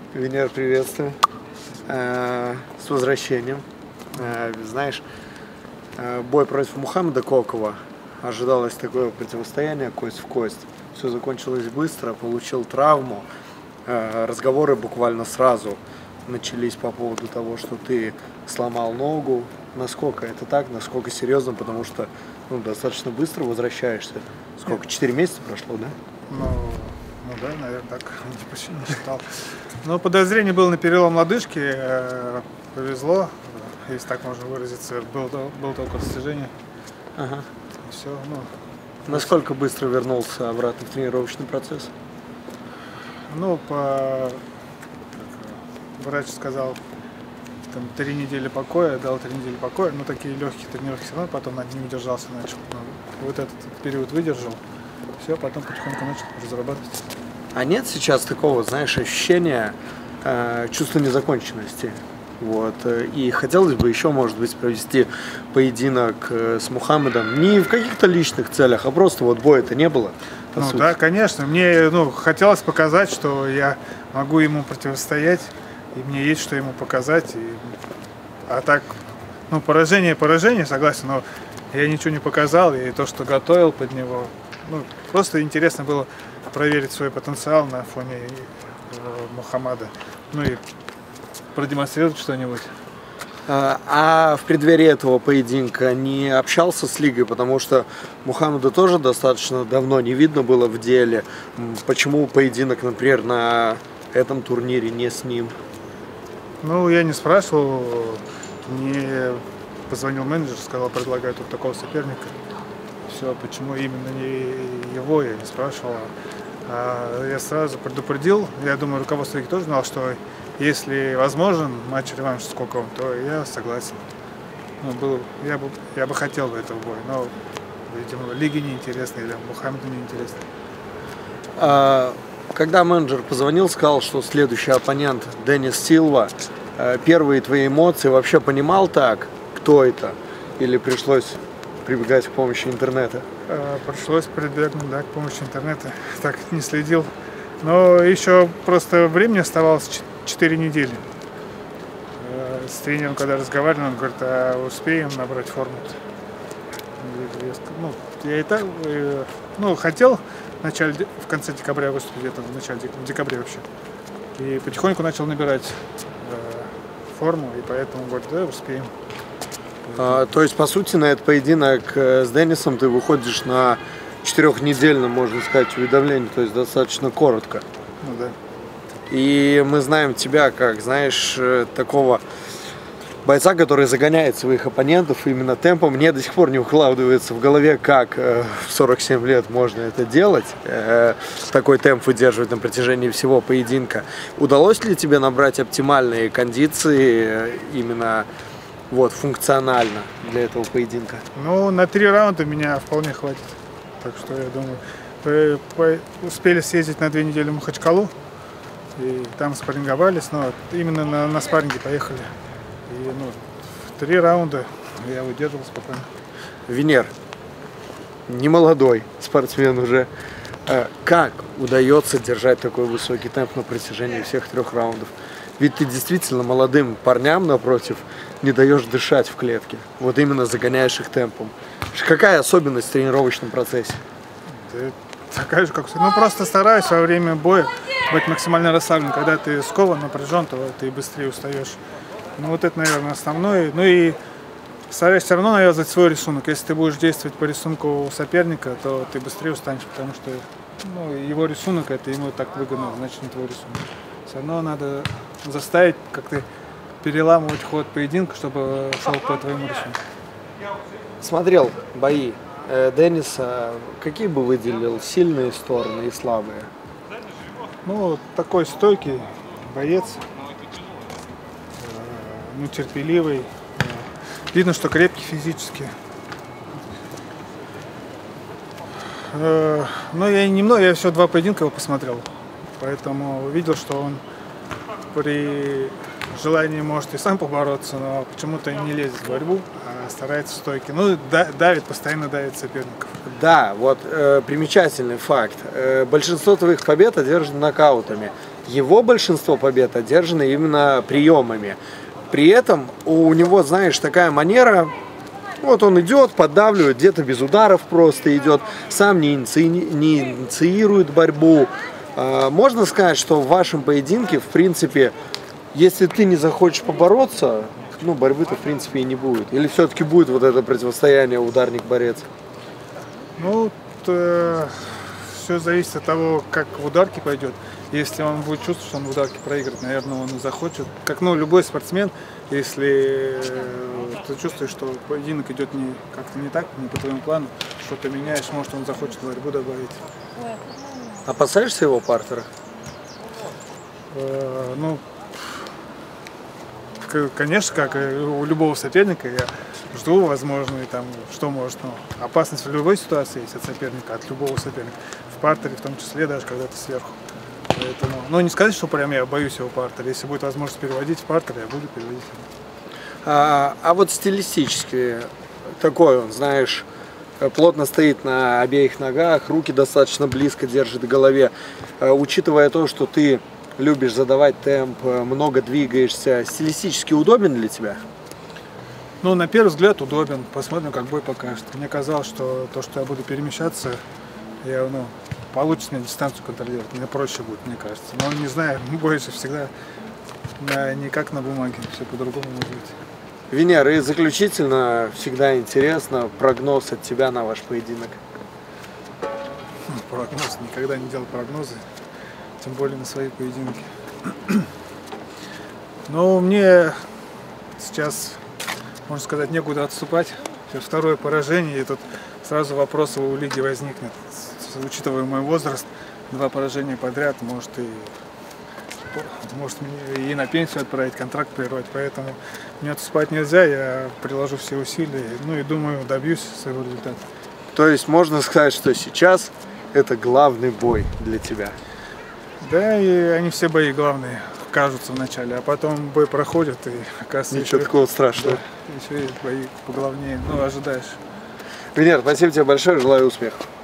Венер, приветствую. С возвращением. Знаешь, бой против Мухаммеда Кокова. Ожидалось такое противостояние кость в кость. Все закончилось быстро, получил травму. Разговоры буквально сразу начались по поводу того, что ты сломал ногу. Насколько это так, насколько серьезно, потому что достаточно быстро возвращаешься. Сколько, 4 месяца прошло, да? Ну да, наверное, так, не считал. Но подозрение было на перелом лодыжки, повезло, если так можно выразиться, было только растяжение. Ага. И все, Насколько быстро вернулся обратно в тренировочный процесс? Врач сказал, там 3 недели покоя, дал 3 недели покоя, но такие легкие тренировки все равно, потом над ним удержался, начал. Вот этот период выдержал, все, потом потихоньку начал разрабатывать. А нет сейчас такого, знаешь, ощущения, чувства незаконченности? Вот. И хотелось бы еще, может быть, провести поединок с Мухаммедом не в каких-то личных целях, а просто вот боя-то не было. Да, конечно. Мне хотелось показать, что я могу ему противостоять, и мне есть что ему показать. А так, поражение, согласен, но я ничего не показал, и то, что готовил под него, просто интересно было проверить свой потенциал на фоне Мухаммада, и продемонстрировать что-нибудь. А в преддверии этого поединка не общался с Лигой, потому что Мухаммеда тоже достаточно давно не видно было в деле. Почему поединок, например, на этом турнире не с ним? Я не спрашивал, мне позвонил менеджер, сказал, предлагаю тут такого соперника. Все, почему именно не его, я не спрашивал. Я сразу предупредил, я думаю, руководство тоже знало, что если возможен матч-реванш с Коковым, то я согласен. Я бы хотел этого боя, но, видимо, Лиге неинтересно или Мухаммеду неинтересно. Когда менеджер позвонил, сказал, что следующий оппонент Денис Силва, первые твои эмоции, вообще понимал так, кто это? Или пришлось прибегать к помощи интернета? Пришлось прибегнуть, к помощи интернета. Так не следил. Но еще просто времени оставалось 4 недели. С тренером, когда разговаривали, он говорит, успеем набрать форму. Я и так хотел в конце декабря выступить, где-то в начале декабря вообще. И потихоньку начал набирать форму, и поэтому говорит, да, успеем. То есть, по сути, на этот поединок с Денисом ты выходишь на 4-недельном, можно сказать, уведомлении, то есть достаточно коротко. Да. И мы знаем тебя как, знаешь, такого бойца, который загоняет своих оппонентов именно темпом. Мне до сих пор не укладывается в голове, как в 47 лет можно это делать, такой темп выдерживать на протяжении всего поединка. Удалось ли тебе набрать оптимальные кондиции именно функционально для этого поединка? На 3 раунда меня вполне хватит. Так что я думаю, успели съездить на 2 недели в Махачкалу, и там спарринговались, но именно на спарринге поехали. И 3 раунда я выдерживал спокойно. Венер, не молодой спортсмен уже. Как удается держать такой высокий темп на протяжении всех 3 раундов? Ведь ты действительно молодым парням напротив не даешь дышать в клетке. Вот именно загоняешь их темпом. Какая особенность в тренировочном процессе? Да, такая же, как все. Просто стараюсь во время боя быть максимально расслаблен. Когда ты скован, напряжен, то ты быстрее устаешь. Это, наверное, основное. И стараюсь все равно навязывать свой рисунок. Если ты будешь действовать по рисунку соперника, то ты быстрее устанешь, потому что его рисунок, это ему так выгодно, значит, не твой рисунок. Все равно надо заставить как-то переламывать ход поединка, чтобы шел по твоему рисунку. Смотрел бои Дениса. Какие бы выделил сильные стороны и слабые? Такой стойкий боец, терпеливый. Видно, что крепкий физически. Я всего 2 поединка его посмотрел, поэтому увидел, что он при желании может и сам побороться, но почему-то не лезет в борьбу, а старается в стойке. Постоянно давит соперников. Да, примечательный факт. Большинство твоих побед одержаны нокаутами. его большинство побед одержано именно приемами. При этом у него, знаешь, такая манера, вот он идет, поддавливает, где-то без ударов просто идет, сам не инициирует борьбу. Можно сказать, что в вашем поединке, в принципе, если ты не захочешь побороться, ну, борьбы-то, в принципе, и не будет. Или все-таки будет вот это противостояние ударник-борец? Ну, все зависит от того, как в ударке пойдет. Если он будет чувствовать, что он в ударке проиграет, наверное, он и захочет. Как, ну, любой спортсмен, если ты чувствуешь, что поединок идет как-то не так, не по твоему плану, что ты меняешь, может, он захочет борьбу добавить. Опасаешься его партера? Ну, конечно, как и у любого соперника, я жду, возможно, и там, что может, ну, опасность в любой ситуации есть от соперника, от любого соперника. В партере, в том числе, даже когда ты сверху. Поэтому, ну, не сказать, что прям я боюсь его партера. Если будет возможность переводить в партер, я буду переводить. А вот стилистически такой он, знаешь, плотно стоит на обеих ногах, руки достаточно близко держит к голове. Учитывая то, что ты любишь задавать темп, много двигаешься, стилистически удобен для тебя? Ну, на первый взгляд удобен. Посмотрим, как бой покажет. Мне казалось, что то, что я буду перемещаться, ну, получится мне дистанцию контролировать. Мне проще будет, мне кажется. Но не знаю, больше всегда не как на бумаге, все по-другому может быть. Венер, и заключительно всегда интересно прогноз от тебя на ваш поединок. Прогноз. Никогда не делал прогнозы, тем более на свои поединки. Но мне сейчас, можно сказать, некуда отступать. Сейчас второе поражение, и тут сразу вопрос у лиги возникнет. Учитывая мой возраст, 2 поражения подряд, может мне и на пенсию отправить, контракт прервать. Поэтому мне отступать нельзя, я приложу все усилия, ну и думаю, добьюсь своего результата. То есть можно сказать, что сейчас это главный бой для тебя? Да, и они все бои главные кажутся вначале, а потом бой проходит, и оказывается... Ничего такого страшного. Да, еще и бои поглавнее, ну, ожидаешь. Венер, спасибо тебе большое, желаю успехов.